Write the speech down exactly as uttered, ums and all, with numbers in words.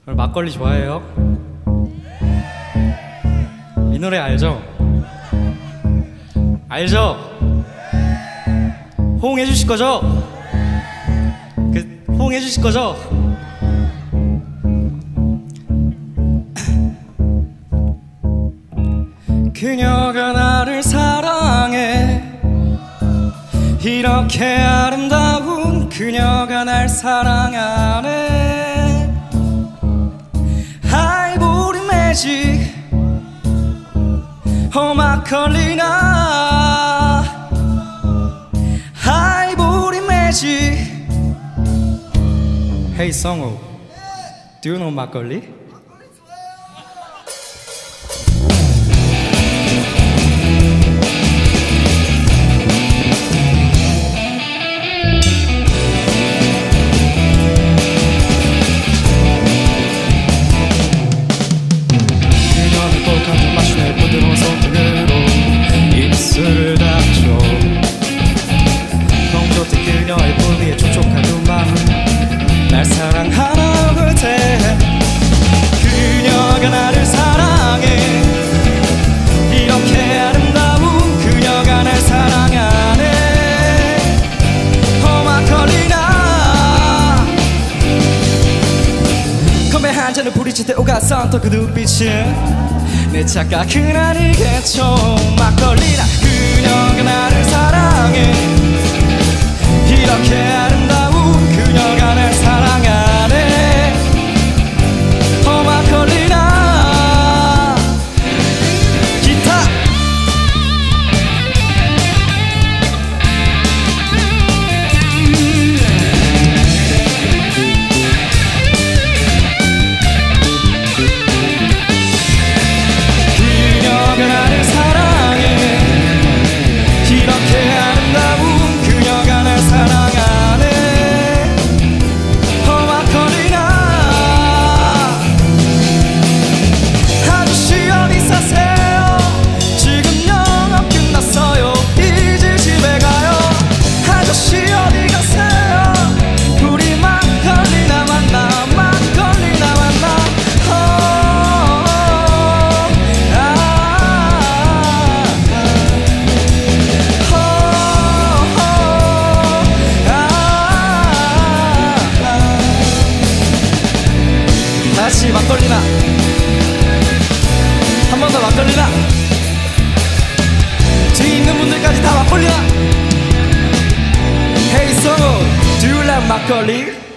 오늘 막걸리 좋아해요? 이 노래 알죠? 알죠? 호응해 주실 거죠? 그 호응해 주실 거죠? 그녀가 나를 사랑해. 이렇게 아름다운 그녀가 날 사랑하네. 아이보리 매직 어 막걸리나 아이보리 매직. Hey 성우, do you know 막걸리? 부드러운 손등으로 입술을 닫죠. 멍조티 그녀의 볼 위에 촉촉한 눈망울 날 사랑하라고 대. 그녀가 나를 사랑해. 이렇게 아름다운 그녀가 날 사랑하네. 어 막걸리나 건배 한 잔을 부딪힐 때 오가선 그 눈빛은 내 착각은 아니겠죠. 막걸리나 그녀가 나를 사랑해. 이렇게 아름다운 그녀가 날 사랑하네. 어 막걸리나 기타 다시 막걸리나 한 번 더 막걸리나 뒤에 있는 분들까지 다 막걸리나. Hey 성우, do you like 막걸리?